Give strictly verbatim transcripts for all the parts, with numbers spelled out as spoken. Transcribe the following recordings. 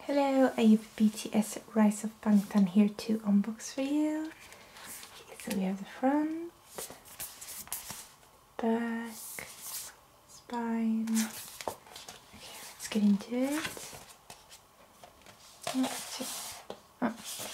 Hello, I have B T S Rise of Bangtan here to unbox for you. Okay, so we have the front, back, spine. Okay, let's get into it. Let's see. Oh.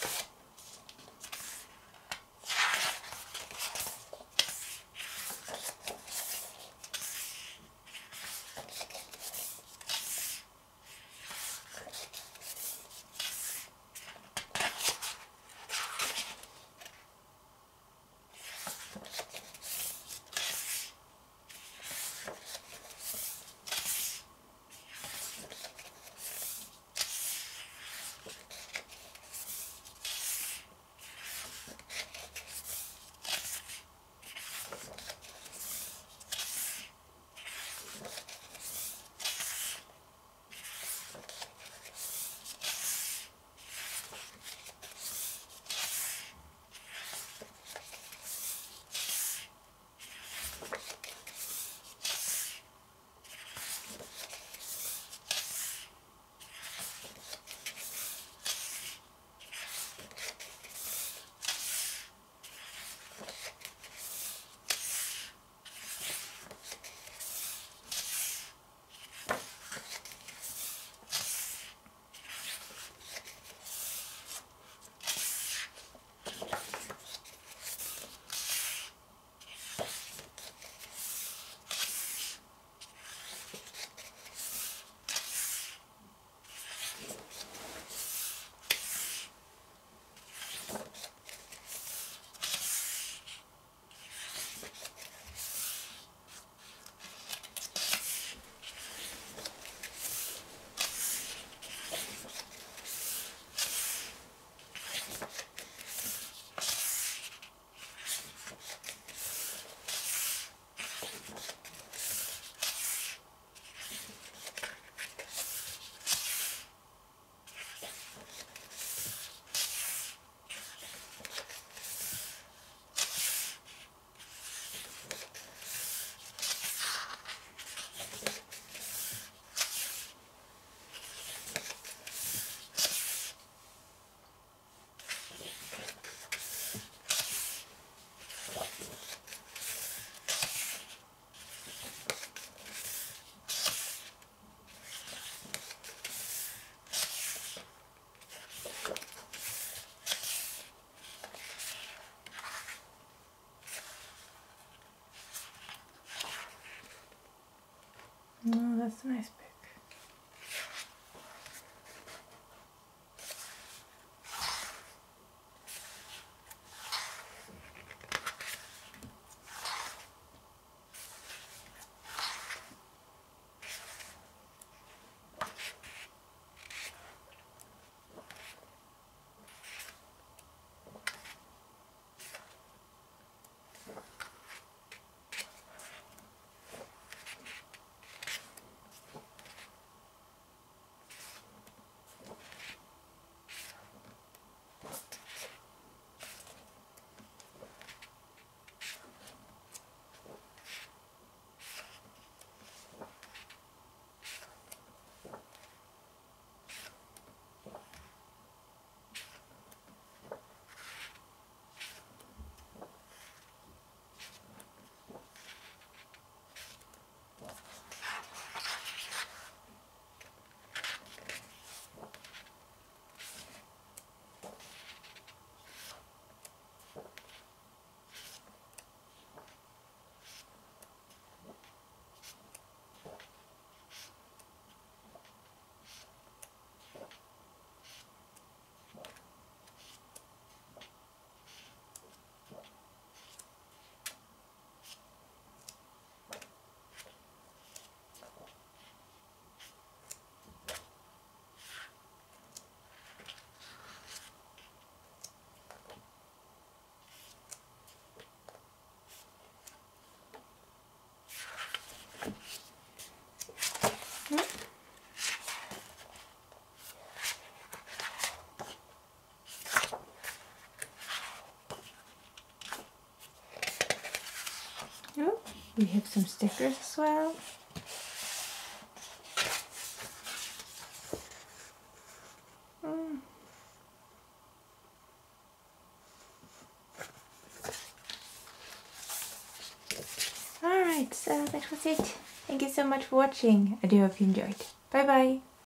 Oh, that's a nice pic. Oh, we have some stickers as well. Alright, so that was it. Thank you so much for watching. I do hope you enjoyed. Bye bye!